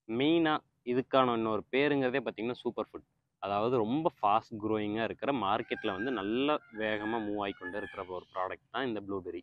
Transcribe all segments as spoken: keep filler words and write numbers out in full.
மெயினா இதுக்கான இன்னொரு பேருங்கிறதே பார்த்தீங்கன்னா, சூப்பர் ஃபுட். அதாவது ரொம்ப ஃபாஸ்ட் க்ரோயிங்கா இருக்கிற மார்க்கெட்ல வந்து நல்ல வேகமா மூவ் ஆயிக்கொண்டே இருக்கிற ஒரு ப்ராடக்ட் தான் இந்த ப்ளூபெர்ரி.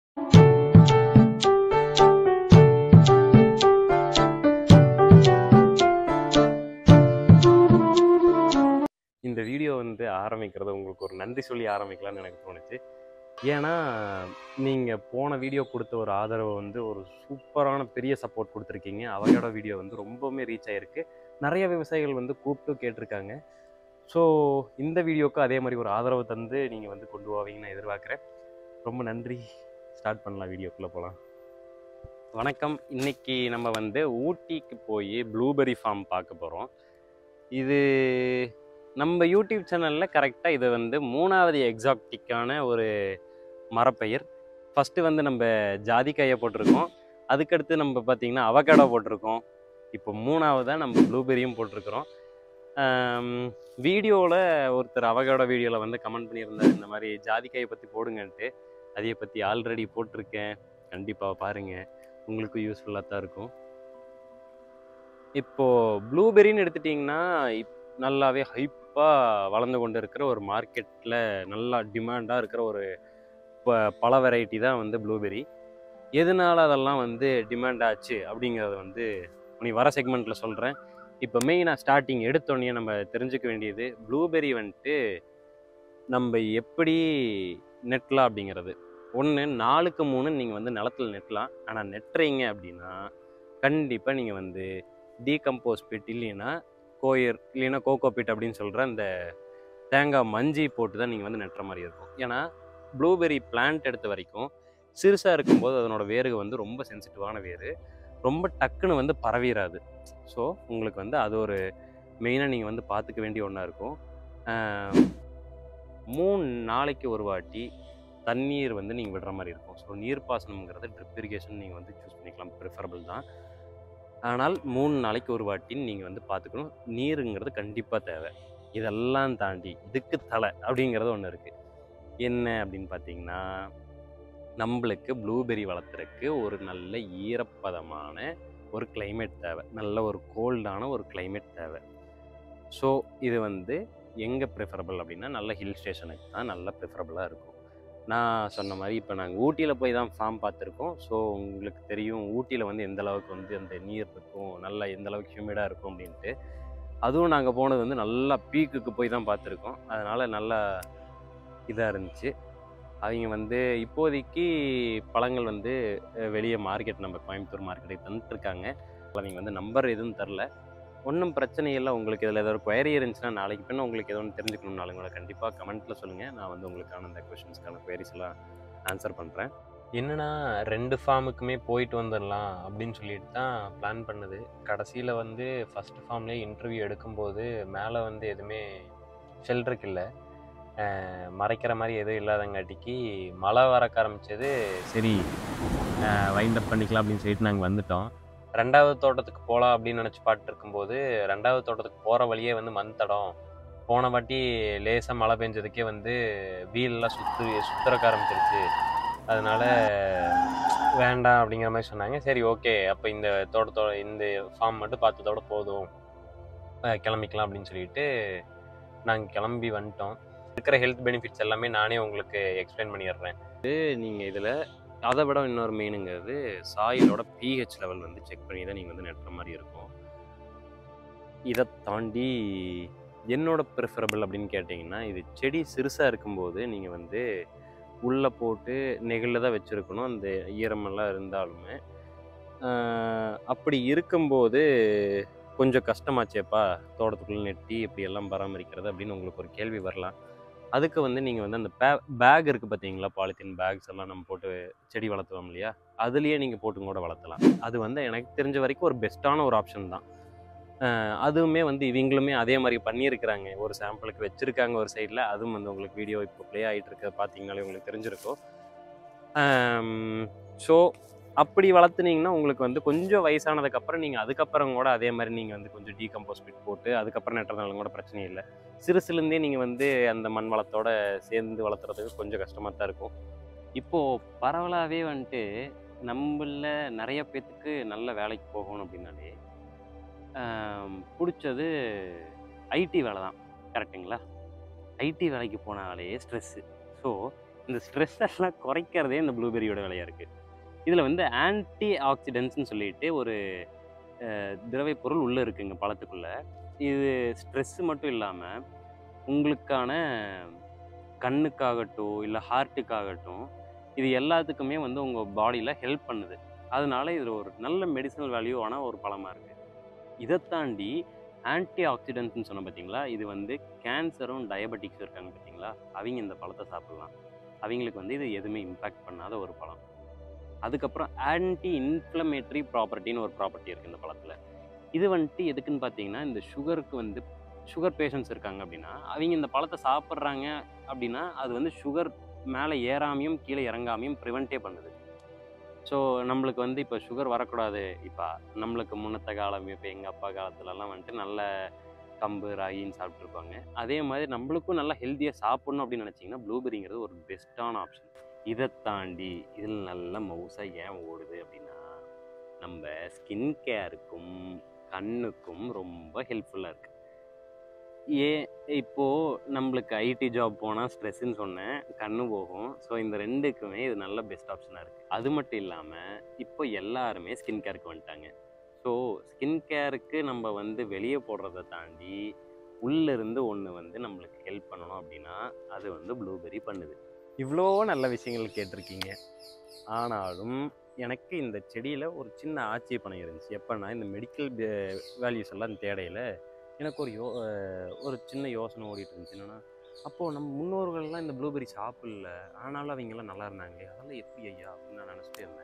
இந்த வீடியோ வந்து ஆரம்பிக்கிறது உங்களுக்கு ஒரு நன்றி சொல்லி ஆரம்பிக்கலாம்னு எனக்கு தோணுச்சு. ஏன்னா, நீங்க போன வீடியோ குடுத்த ஒரு ஆதரவு வந்து ஒரு சூப்பரான பெரிய சப்போர்ட் குடுத்துருக்கீங்க. அவகேடோ வீடியோ வந்து ரொம்பவுமே ரீச் ஆயிருக்கு. நெறைய விவசாயிகள் வந்து கூப்பிட்டு கேட்டிருக்காங்க. ஸோ, இந்த வீடியோவுக்கு அதே மாரி ஒரு ஆதரவு தந்து நீங்க வந்து கொண்டு போவீங்கன்னு நான் எதிர்பார்க்குறேன். ரொம்ப நன்றி. ஸ்டார்ட் பண்ணலாம், வீடியோக்குள்ள போலாம். வணக்கம். இன்னைக்கு நம்ம வந்து ஊட்டிக்கு போய் ப்ளூபெர்ரி ஃபார்ம் பார்க்க போறோம். இது நம்ம யூடியூப் சேனல்ல கரெக்டா இது வந்து மூணாவது எக்ஸாக்டிக்கான ஒரு மரப்பயிர். ஃபஸ்ட்டு வந்து நம்ம ஜாதிக்காயை போட்டிருக்கோம். அதுக்கடுத்து நம்ம பார்த்தீங்கன்னா அவகேடோ போட்டிருக்கோம். இப்போ மூணாவதா நம்ம ப்ளூபெர்ரியும் போட்டிருக்கிறோம். வீடியோவில் ஒருத்தர் அவகேடோ வீடியோவில் வந்து கமெண்ட் பண்ணியிருந்தார், இந்த மாதிரி ஜாதிக்காயை பற்றி போடுங்கன்ட்டு. அதை பற்றி ஆல்ரெடி போட்டிருக்கேன். கண்டிப்பாக பாருங்கள், உங்களுக்கும் யூஸ்ஃபுல்லாக தான் இருக்கும். இப்போது ப்ளூபெர்ரின்னு எடுத்துட்டிங்கன்னா இப் நல்லாவே ஹைப்பாக வளர்ந்து கொண்டு இருக்கிற ஒரு மார்க்கெட்டில் நல்லா டிமாண்டாக இருக்கிற ஒரு ப பல வெரைட்டி தான் வந்து ப்ளூபெர்ரி. எதனால அதெல்லாம் வந்து டிமாண்ட் ஆச்சு அப்படிங்கிறத வந்து நீ வர செக்மெண்ட்டில் சொல்கிறேன். இப்போ மெயினாக ஸ்டார்டிங் எடுத்தோடனே நம்ம தெரிஞ்சுக்க வேண்டியது ப்ளூபெர்ரி வந்துட்டு நம்ம எப்படி நெட்டலாம் அப்படிங்கிறது. ஒன்று நாலுக்கு மூணு நீங்கள் வந்து நிலத்தில் நெட்டலாம். ஆனால் நெட்டுறீங்க அப்படின்னா கண்டிப்பாக நீங்கள் வந்து டீகம்போஸ் பிட் இல்லைன்னா கோயர் இல்லைன்னா கோகோ பிட் அப்படின்னு சொல்கிற அந்த தேங்காய் மஞ்சி போட்டு தான் நீங்கள் வந்து நெட்டுற மாதிரி இருக்கும். ஏன்னா ப்ளூபெர்ரி பிளான்ட் எடுத்த வரைக்கும் சிறுசாக இருக்கும்போது அதனோட வேருக்கு வந்து ரொம்ப சென்சிட்டிவான வேர், ரொம்ப டக்குன்னு வந்து பரவிடாது. ஸோ உங்களுக்கு வந்து அது ஒரு மெயினாக நீங்கள் வந்து பார்த்துக்க வேண்டிய ஒன்றா இருக்கும். மூணு நாளைக்கு ஒரு வாட்டி தண்ணீர் வந்து நீங்கள் விடுற மாதிரி இருக்கும். ஸோ நீர்ப்பாசனம்ங்கிறது ட்ரிப் இரிகேஷன் நீங்கள் வந்து சூஸ் பண்ணிக்கலாம், ப்ரிஃபரபிள் தான். ஆனால் மூணு நாளைக்கு ஒரு வாட்டின்னு நீங்கள் வந்து பார்த்துக்கணும். நீருங்கிறது கண்டிப்பாக தேவை. இதெல்லாம் தாண்டி இதுக்கு தலை அப்படிங்கிறது ஒன்று இருக்குது. என்ன அப்படின்னு பார்த்தீங்கன்னா, நம்மளுக்கு ப்ளூபெர்ரி வளர்த்துறதுக்கு ஒரு நல்ல ஈரப்பதமான ஒரு கிளைமேட் தேவை. நல்ல ஒரு கோல்டான ஒரு கிளைமேட் தேவை. ஸோ இது வந்து எங்கே ப்ரிஃபரபிள் அப்படின்னா நல்ல ஹில் ஸ்டேஷனுக்கு தான் நல்ல ப்ரிஃபரபிளாக இருக்கும். நான் சொன்ன மாதிரி இப்போ நாங்கள் ஊட்டியில் போய் தான் ஃபார்ம் பார்த்துருக்கோம். ஸோ உங்களுக்கு தெரியும் ஊட்டியில் வந்து எந்த அளவுக்கு வந்து அந்த நீர் இருக்கும், நல்லா எந்த அளவுக்கு ஹியூமிடாக இருக்கும் அப்படின்ட்டு. அதுவும் நாங்கள் போனது வந்து நல்லா பீக்குக்கு போய் தான் பார்த்துருக்கோம். அதனால் நல்லா இதாக இருந்துச்சு. அவங்க வந்து இப்போதைக்கு பழங்கள் வந்து வெளியே மார்க்கெட் நம்ம கோயம்புத்தூர் மார்க்கெட்டுக்கு தந்துட்டுருக்காங்க. அவங்க வந்து நம்பர் எதுவும் தரல. ஒன்றும் பிரச்சனை இல்லை. உங்களுக்கு இதில் ஏதோ ஒரு குயரி இருந்துச்சுன்னா நாளைக்கு பின்ன உங்களுக்கு எதோ ஒன்று தெரிஞ்சுக்கணும்னாலும் கூட கண்டிப்பாக கமெண்ட்டில் சொல்லுங்கள். நான் வந்து உங்களுக்கான அந்த கொஷின்ஸ்க்கான குயரிஸ் எல்லாம் ஆன்சர் பண்ணுறேன். என்னென்னா ரெண்டு ஃபார்முக்குமே போயிட்டு வந்துடலாம் அப்படின்னு சொல்லிட்டு தான் பிளான் பண்ணுது. கடைசியில் வந்து ஃபஸ்ட்டு ஃபார்ம்லேயே இன்டர்வியூ எடுக்கும்போது மேலே வந்து எதுவுமே ஷெல்டருக்கு இல்லை, மறைக்கிற மாதிரி எதுவும் இல்லாதங்காட்டிக்கு மழை வரக்க ஆரம்பித்தது. சரி வைண்ட் அப் பண்ணிக்கலாம் அப்படின்னு சொல்லிட்டு நாங்கள் வந்துட்டோம். ரெண்டாவது தோட்டத்துக்கு போகலாம் அப்படின்னு நினச்சி பாட்டு இருக்கும்போது ரெண்டாவது தோட்டத்துக்கு போகிற வழியே வந்து மண் தடம். போன வாட்டி லேசாக மழை பெஞ்சதுக்கே வந்து வீலெலாம் சுற்று சுற்றுறக்க ஆரம்பிச்சிருச்சு. அதனால் வேண்டாம் அப்படிங்கிற மாதிரி சொன்னாங்க. சரி ஓகே, அப்போ இந்த தோட்டத்தோட இந்த ஃபார்ம் மட்டும் பார்த்ததோட போதும், கிளம்பிக்கலாம் அப்படின்னு சொல்லிட்டு நாங்கள் கிளம்பி வந்துட்டோம். இருக்கிற ஹெல்த் பெனிஃபிட்ஸ் எல்லாமே நானே உங்களுக்கு எக்ஸ்பிளைன் பண்ணிடுறேன். இது நீங்கள் இதில் அதை விட இன்னொரு மெயினுங்கிறது சாயிலோட பிஹெச் லெவல் வந்து செக் பண்ணி தான் நீங்கள் வந்து நெட்டுற மாதிரி இருக்கும். இதை தாண்டி என்னோட ப்ரிஃபரபிள் அப்படின்னு கேட்டிங்கன்னா, இது செடி சிறுசாக இருக்கும்போது நீங்கள் வந்து உள்ளே போட்டு நெகிழில் தான் வச்சுருக்கணும், அந்த ஈரமெல்லாம் இருந்தாலுமே. அப்படி இருக்கும்போது கொஞ்சம் கஷ்டமாச்சேப்பா தோட்டத்துக்குள்ளே நெட்டி இப்படி எல்லாம் பராமரிக்கிறது அப்படின்னு உங்களுக்கு ஒரு கேள்வி வரலாம். அதுக்கு வந்து நீங்கள் வந்து அந்த பே பேக் இருக்குது பார்த்தீங்களா, பாலித்தீன் பேக்ஸ் எல்லாம் நம்ம போட்டு செடி வளர்த்துவோம் இல்லையா, அதுலேயே நீங்கள் போட்டு கூட வளர்த்தலாம். அது வந்து எனக்கு தெரிஞ்ச வரைக்கும் ஒரு பெஸ்ட்டான ஒரு ஆப்ஷன் தான். அதுவுமே வந்து இவங்களுமே அதே மாதிரி பண்ணியிருக்கிறாங்க. ஒரு சாம்பிளுக்கு வச்சுருக்காங்க ஒரு சைடில். அதுவும் வந்து உங்களுக்கு வீடியோ இப்போ ப்ளே ஆகிட்டு இருக்க பார்த்தீங்கனாலே உங்களுக்கு தெரிஞ்சிருக்கும். ஸோ அப்படி வளர்த்துனீங்கன்னா உங்களுக்கு வந்து கொஞ்சம் வயசானதுக்கப்புறம் நீங்கள் அதுக்கப்புறம் கூட அதே மாதிரி நீங்கள் வந்து கொஞ்சம் டீகம்போஸ் பிட் போட்டு அதுக்கப்புறம் நட்டுறதுனாலும் கூட பிரச்சனை இல்லை. சிறுசுலேருந்தே நீங்கள் வந்து அந்த மண் வளத்தோடு சேர்ந்து வளர்த்துறதுக்கு கொஞ்சம் கஷ்டமாக தான் இருக்கும். இப்போது பரவலாகவே வந்துட்டு நம்மள நிறைய பேத்துக்கு நல்ல வேலைக்கு போகணும் அப்படின்னாலே பிடிச்சது ஐடி வேலை தான், கரெக்டுங்களா? ஐடி வேலைக்கு போனாலே ஸ்ட்ரெஸ்ஸு. ஸோ இந்த ஸ்ட்ரெஸ் எல்லாம் குறைக்கிறதே இந்த ப்ளூபெரியோட வேலையாக இருக்குது. இதில் வந்து ஆன்டி ஆக்சிடென்ட்ஸ்னு சொல்லிட்டு ஒரு திரவை பொருள் உள்ளே இருக்குங்க பழத்துக்குள்ளே. இது ஸ்ட்ரெஸ்ஸு மட்டும் இல்லாமல் உங்களுக்கான கண்ணுக்காகட்டும் இல்லை ஹார்ட்டுக்காகட்டும் இது எல்லாத்துக்குமே வந்து உங்கள் பாடியில் ஹெல்ப் பண்ணுது. அதனால இதில் ஒரு நல்ல மெடிசனல் வேல்யூவான ஒரு பழமாக இருக்குது. இதை தாண்டி ஆன்டி ஆக்சிடென்ட்ஸ்னு சொன்ன பார்த்தீங்களா, இது வந்து கேன்சரும் டயபெட்டிக்ஸும் இருக்காங்க பார்த்தீங்களா, அவங்க இந்த பழத்தை சாப்பிட்லாம். அவங்களுக்கு வந்து இது எதுவுமே இம்பேக்ட் பண்ணாத ஒரு பழம். அதுக்கப்புறம் ஆன்டி இன்ஃப்ளமேட்டரி ப்ராப்பர்ட்டின்னு ஒரு ப்ராப்பர்ட்டி இருக்குது இந்த பழத்தில். இது வந்துட்டு எதுக்குன்னு பார்த்தீங்கன்னா, இந்த சுகருக்கு வந்து சுகர் பேஷண்ட்ஸ் இருக்காங்க அப்படின்னா அவங்க இந்த பழத்தை சாப்பிட்றாங்க அப்படின்னா அது வந்து சுகர் மேலே ஏறாமையும் கீழே இறங்காமையும் ப்ரிவெண்ட்டே பண்ணுது. ஸோ நம்மளுக்கு வந்து இப்போ சுகர் வரக்கூடாது. இப்போ நம்மளுக்கு முன்னத்த காலம் இப்போ எங்கள் அப்பா காலத்துலலாம் வந்துட்டு நல்ல கம்பு ராகின்னு சாப்பிட்ருப்பாங்க. அதே மாதிரி நம்மளுக்கும் நல்லா ஹெல்த்தியாக சாப்பிட்ணும் அப்படின்னு நினச்சிங்கன்னா ப்ளூபெரிங்கிறது ஒரு பெஸ்ட்டான ஆப்ஷன். இதை தாண்டி இதில் நல்ல மவுசாக ஏன் ஓடுது அப்படின்னா, நம்ம ஸ்கின் கேருக்கும் கண்ணுக்கும் ரொம்ப ஹெல்ப்ஃபுல்லாக இருக்குது. ஏன் இப்போது நம்மளுக்கு ஐடி ஜாப் போனால் ஸ்ட்ரெஸ்ஸுன்னு சொன்னேன், கண்ணு போகும். ஸோ இந்த ரெண்டுக்குமே இது நல்ல பெஸ்ட் ஆப்ஷனாக இருக்குது. அது மட்டும் இல்லாமல் இப்போ எல்லாருமே ஸ்கின் கேருக்கு வந்துட்டாங்க. ஸோ ஸ்கின் கேருக்கு நம்ம வந்து வெளியே போடுறத தாண்டி உள்ளிருந்து ஒன்று வந்து நம்மளுக்கு ஹெல்ப் பண்ணணும் அப்படின்னா அது வந்து ப்ளூபெரி பண்ணுது. இவ்வளோ நல்ல விஷயங்கள் கேட்டிருக்கீங்க. ஆனாலும் எனக்கு இந்த செடியில் ஒரு சின்ன ஆட்சேபணம் இருந்துச்சு. எப்போனா இந்த மெடிக்கல் வேல்யூஸ் எல்லாம் தேடையில் எனக்கு ஒரு யோ ஒரு சின்ன யோசனை ஓடிட்டு இருந்துச்சு. என்னென்னா, அப்போது நம்ம முன்னோர்கள்லாம் இந்த ப்ளூபெரி சாப்பிடல, ஆனாலும் அவங்கெல்லாம் நல்லா இருந்தாங்களே, அதெல்லாம் எப்படி ஐயா அப்படின்னு நான் நினச்சிட்டே இருந்தேன்.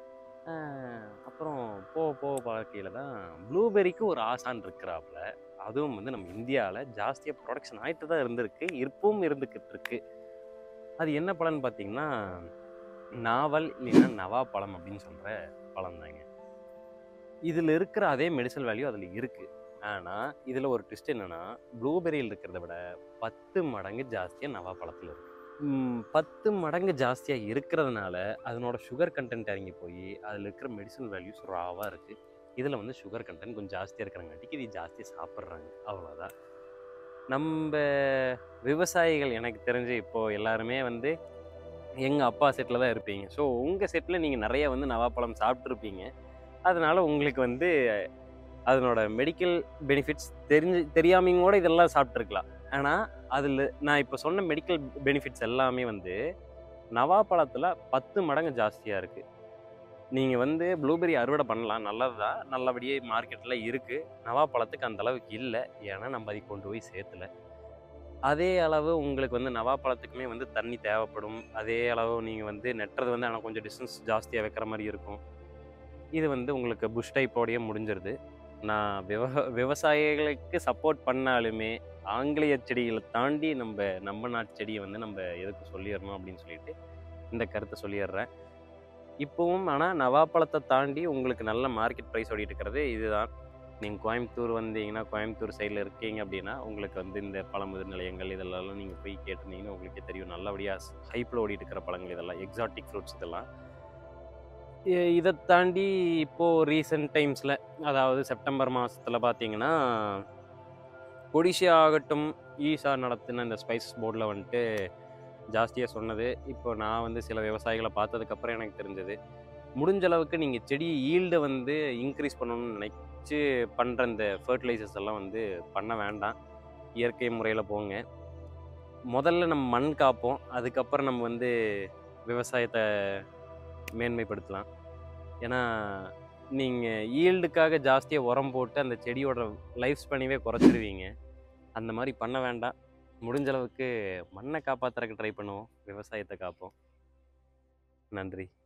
அப்புறம் போக போக பார்க்கையில் தான் ப்ளூபெரிக்கு ஒரு ஆசான் இருக்கிறாப்புல. அதுவும் வந்து நம்ம இந்தியாவில் ஜாஸ்தியாக ப்ரொடக்ஷன் ஆகிட்டு தான் இருந்திருக்கு, இப்பவும் இருந்துக்கிட்டு இருக்கு. அது என்ன பழம்னு பார்த்தீங்கன்னா, நாவல் இல்லைன்னா நவா பழம் அப்படின்னு சொல்கிற பழம் தாங்க. இதில் இருக்கிற அதே மெடிசனல் வேல்யூ அதில் இருக்குது. ஆனால் இதில் ஒரு ட்விஸ்ட் என்னென்னா, ப்ளூபெரியில் இருக்கிறத விட பத்து மடங்கு ஜாஸ்தியாக நவா பழத்தில் இருக்குது. பத்து மடங்கு ஜாஸ்தியாக இருக்கிறதுனால அதனோட சுகர் கண்டென்ட் இறங்கி போய் அதில் இருக்கிற மெடிசனல் வேல்யூஸ் ராவாக இருக்குது. இதில் வந்து சுகர் கண்டென்ட் கொஞ்சம் ஜாஸ்தியாக இருக்கிறங்காட்டிக்கு இது ஜாஸ்தியாக சாப்பிட்றாங்க, அவ்வளோதான். நம்ம விவசாயிகள் எனக்கு தெரிஞ்சு இப்போது எல்லாருமே வந்து எங்கள் அப்பா செட்டில் தான் இருப்பீங்க. ஸோ உங்கள் செட்டில் நீங்கள் நிறைய வந்து நவாப்பழம் சாப்பிட்ருப்பீங்க. அதனால் உங்களுக்கு வந்து அதனோட மெடிக்கல் பெனிஃபிட்ஸ் தெரிஞ்சு தெரியாமையும் கூட இதெல்லாம் சாப்பிட்ருக்கலாம். ஆனால் அதில் நான் இப்போ சொன்ன மெடிக்கல் பெனிஃபிட்ஸ் எல்லாமே வந்து நவாப்பழத்தில் பத்து மடங்கு ஜாஸ்தியாக இருக்குது. நீங்கள் வந்து ப்ளூபெரி அறுவடை பண்ணலாம், நல்லது தான், நல்லபடியே மார்க்கெட்டில் இருக்குது. நவாப்பழத்துக்கு அந்த அளவுக்கு இல்லை, ஏன்னா நம்ம அதை கொண்டு போய் சேர்த்துல. அதே அளவு உங்களுக்கு வந்து நவாப்பழத்துக்குமே வந்து தண்ணி தேவைப்படும். அதே அளவு நீங்கள் வந்து நெட்டுறது வந்து ஆனால் கொஞ்சம் டிஸ்டன்ஸ் ஜாஸ்தியாக வைக்கிற மாதிரி இருக்கும். இது வந்து உங்களுக்கு புஷ் டைப்போடையே முடிஞ்சிருது. நான் விவ விவசாயிகளுக்கு சப்போர்ட் பண்ணாலுமே ஆங்கிலேய செடிகளை தாண்டி நம்ம நம்ம நாட்டு செடியை வந்து நம்ம எதுக்கு சொல்லிடணும் அப்படின்னு சொல்லிட்டு இந்த கருத்தை சொல்லிடுறேன். இப்போவும் ஆனால் நவாப்பழத்தை தாண்டி உங்களுக்கு நல்ல மார்க்கெட் ப்ரைஸ் ஓடிட்டு இருக்கிறது இதுதான். நீங்கள் கோயம்புத்தூர் வந்தீங்கன்னா, கோயம்புத்தூர் சைடில் இருக்கீங்க அப்படின்னா உங்களுக்கு வந்து இந்த பழமுதிர் நிலையங்கள் இதெல்லாம் நீங்கள் போய் கேட்டிருந்தீங்கன்னா உங்களுக்கே தெரியும். நல்லபடியாக ஹைப்பில் ஓடிட்டு இருக்கிற பழங்கள் இதெல்லாம், எக்ஸாட்டிக் ஃப்ரூட்ஸ் இதெல்லாம். இதை தாண்டி இப்போது ரீசெண்ட் டைம்ஸில், அதாவது செப்டம்பர் மாதத்தில் பார்த்தீங்கன்னா, ஒடிஷா ஆகட்டும் ஈஷா நடத்தின இந்த ஸ்பைசஸ் போர்டில் வந்துட்டு ஜாஸ்தியாக சொன்னது. இப்போ நான் வந்து சில விவசாயிகளை பார்த்ததுக்கப்புறம் எனக்கு தெரிஞ்சது, முடிஞ்ச அளவுக்கு நீங்கள் செடி ஈல்டை வந்து இன்க்ரீஸ் பண்ணணும்னு நினச்சி பண்ணுற இந்த ஃபர்டிலைசர்ஸ் எல்லாம் வந்து பண்ண வேண்டாம். இயற்கை முறையில் போங்க. முதல்ல நம்ம மண் காப்போம், அதுக்கப்புறம் நம்ம வந்து விவசாயத்தை மேன்மைப்படுத்தலாம். ஏன்னா நீங்கள் ஈல்டுக்காக ஜாஸ்தியாக உரம் போட்டு அந்த செடியோட லைஃப் ஸ்பேனையே குறைச்சிடுவீங்க. அந்த மாதிரி பண்ண வேண்டாம். முடிஞ்ச அளவுக்கு மண்ணை காப்பாற்றுறதுக்கு ட்ரை பண்ணுவோம், விவசாயத்தை காப்போம். நன்றி.